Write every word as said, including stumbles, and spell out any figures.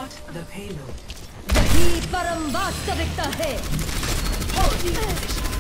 Start the payload. यही परम वास्तविकता है। Hold the position.